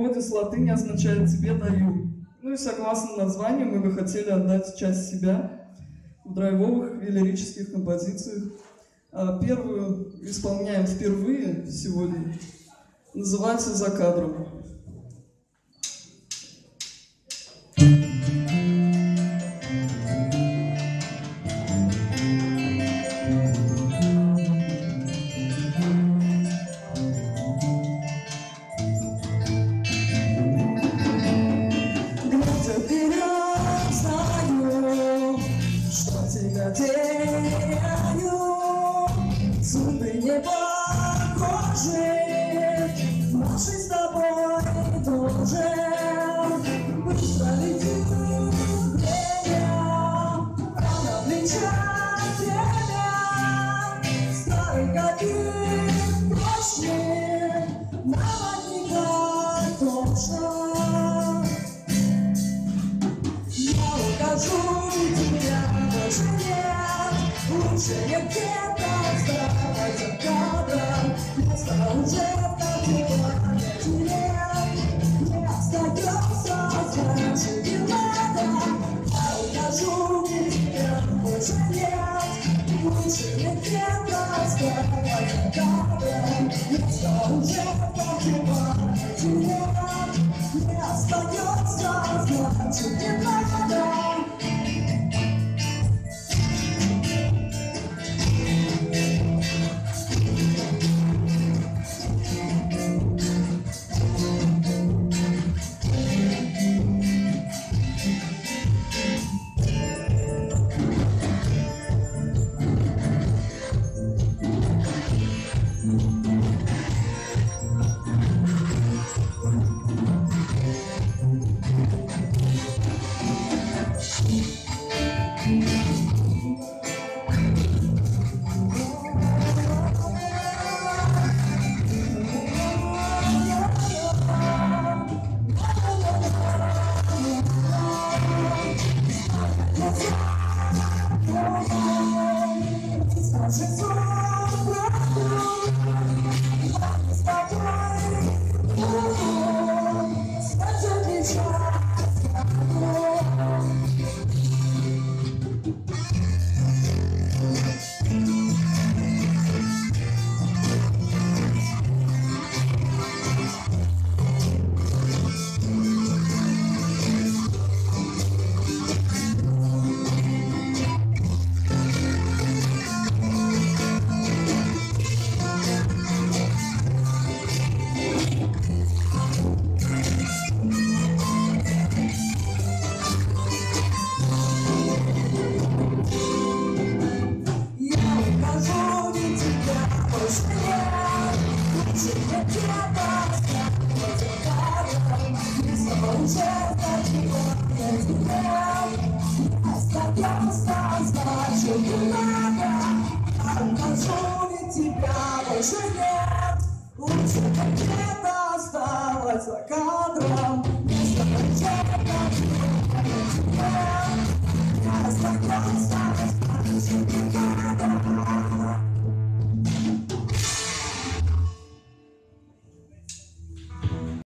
переводе с латыни означает «тебе даю». Ну и согласно названию мы бы хотели отдать часть себя в драйвовых и лирических композициях. Первую исполняем впервые сегодня. Называется «За кадром». Судьбы не похожи, наши с тобой тоже. Быстро летит время, а на плечах время. Старый копик прочный, наверняка точно. Я укажу тебя, больше нет, лучше не где-то оставать за кадром. Место уже так не не остается, значит не надо. Я укажу тебя, больше нет, лучше не где-то оставать за кадром. Место уже так не остается, значит не надо. Тебя больше нет, лучше где-то осталось за кадром.